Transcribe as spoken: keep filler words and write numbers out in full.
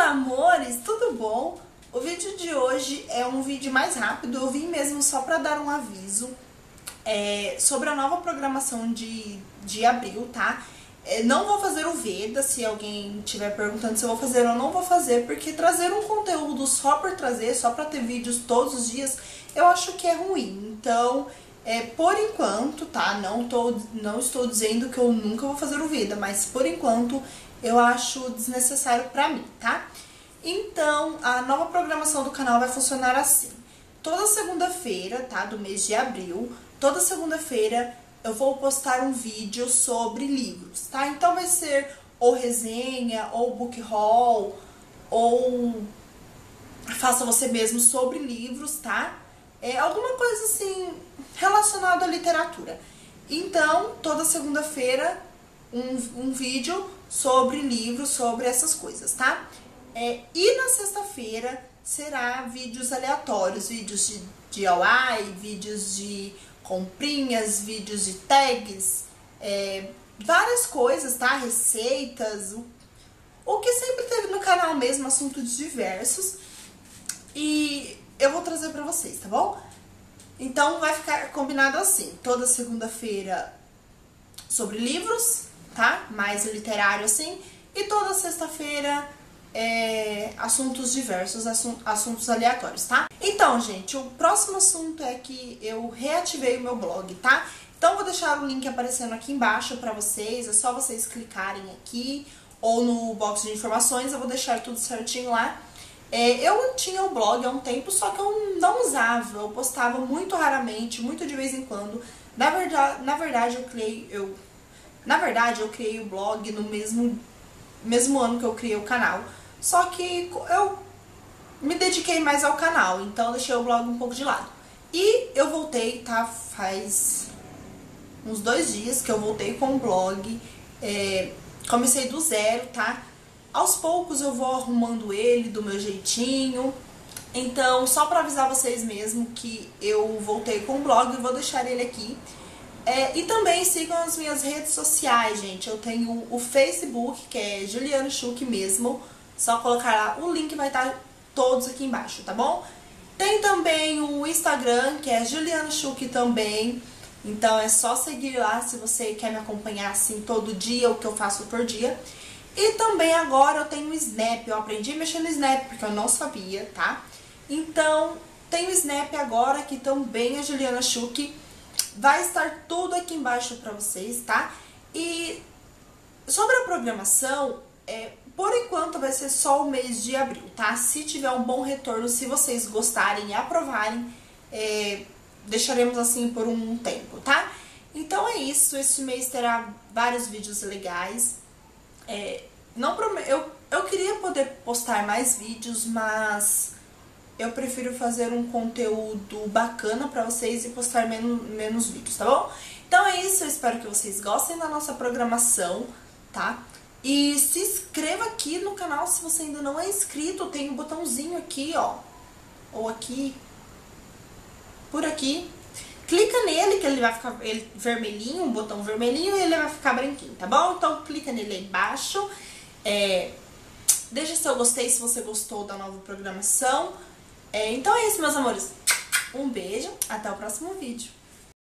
amores, tudo bom? O vídeo de hoje é um vídeo mais rápido, eu vim mesmo só para dar um aviso é, sobre a nova programação de, de abril, tá? É, não vou fazer o Veda, se alguém estiver perguntando se eu vou fazer ou não vou fazer, porque trazer um conteúdo só por trazer, só para ter vídeos todos os dias, eu acho que é ruim. Então, é, por enquanto, tá? Não, tô, não estou dizendo que eu nunca vou fazer o Veda, mas por enquanto eu acho desnecessário pra mim, tá? Então, a nova programação do canal vai funcionar assim. Toda segunda-feira, tá, do mês de abril, toda segunda-feira eu vou postar um vídeo sobre livros, tá? Então vai ser ou resenha, ou book haul, ou faça você mesmo sobre livros, tá? É alguma coisa assim relacionada à literatura. Então, toda segunda-feira um, um vídeo sobre livros, sobre essas coisas, tá? É, e na sexta-feira será vídeos aleatórios, vídeos de D I Y, vídeos de comprinhas, vídeos de tags, é, várias coisas, tá? Receitas, o, o que sempre teve no canal mesmo, assuntos diversos. E eu vou trazer pra vocês, tá bom? Então vai ficar combinado assim, toda segunda-feira sobre livros, tá? Mais literário assim. E toda sexta-feira é, assuntos diversos, assuntos aleatórios, tá? Então, gente, o próximo assunto é que eu reativei o meu blog, tá? Então, vou deixar o link aparecendo aqui embaixo pra vocês, é só vocês clicarem aqui ou no box de informações, eu vou deixar tudo certinho lá. É, eu tinha o blog há um tempo, só que eu não usava, eu postava muito raramente, muito de vez em quando. Na verdade, na verdade eu criei, eu, na verdade, eu criei o blog no mesmo, mesmo ano que eu criei o canal. Só que eu me dediquei mais ao canal, então eu deixei o blog um pouco de lado. E eu voltei, tá? Faz uns dois dias que eu voltei com o blog. É, comecei do zero, tá? Aos poucos eu vou arrumando ele do meu jeitinho. Então, só pra avisar vocês mesmo que eu voltei com o blog, eu vou deixar ele aqui. É, e também sigam as minhas redes sociais, gente. Eu tenho o Facebook, que é Juliana Schuch mesmo. Só colocar lá, o link vai estar todos aqui embaixo, tá bom? Tem também o Instagram, que é Juliana Schuch também. Então é só seguir lá se você quer me acompanhar assim todo dia, o que eu faço por dia. E também agora eu tenho o Snap, eu aprendi a mexer no Snap porque eu não sabia, tá? Então tem o Snap agora, que também é Juliana Schuch. Vai estar tudo aqui embaixo pra vocês, tá? E sobre a programação, é, por enquanto vai ser só o mês de abril, tá? Se tiver um bom retorno, se vocês gostarem e aprovarem, é, deixaremos assim por um tempo, tá? Então é isso, esse mês terá vários vídeos legais. É, não prome- eu, eu queria poder postar mais vídeos, mas eu prefiro fazer um conteúdo bacana pra vocês e postar menos, menos vídeos, tá bom? Então é isso, eu espero que vocês gostem da nossa programação, tá? E se inscreva aqui no canal se você ainda não é inscrito, tem um botãozinho aqui, ó, ou aqui, por aqui. Clica nele que ele vai ficar ele, vermelhinho, um botão vermelhinho, e ele vai ficar branquinho, tá bom? Então clica nele aí embaixo, é, deixa seu gostei se você gostou da nova programação. É, então é isso, meus amores. Um beijo, até o próximo vídeo.